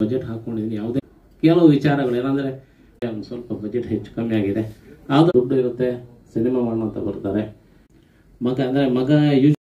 Budget ಹಾಕೊಂಡಿದ್ದೀನಿ. ಯಾವುದೇ ಕೆಲವು ವಿಚಾರಗಳು ಏನಂದ್ರೆ ಒಂದು ಸ್ವಲ್ಪ ಬಜೆಟ್ ಹೆಚ್ಚು ಕಮ್ಮಿ ಆಗಿದೆ, ಆದ್ರೂ ದುಡ್ಡು ಇರುತ್ತೆ, ಸಿನಿಮಾ ಮಾಡೋಣ ಅಂತ ಬರ್ತಾರೆ. ಮಗ